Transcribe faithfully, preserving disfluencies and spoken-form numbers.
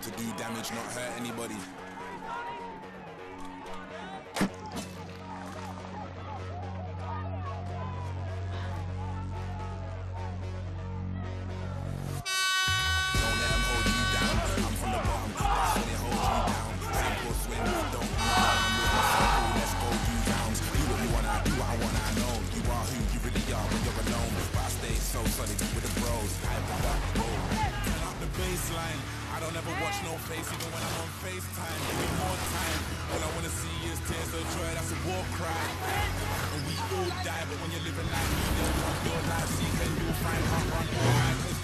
to do damage, not hurt anybody. Don't let them hold you down. I'm from the bottom, that's when it holds you down. Sink or swim, don't be down. I'm with my circle, let's go do rounds. Do what you wanna, do what I wanna, I know. You are who you really are when you're alone. But I stay so solid with the bros. Hype it up, whoa. Turn up the baseline. I don't ever watch no face, even when I'm on FaceTime. Give me more time. All I wanna see is tears of joy, that's a war cry. And we all die, but when you're living like me, they'll want your life, see, then you'll find out run all right.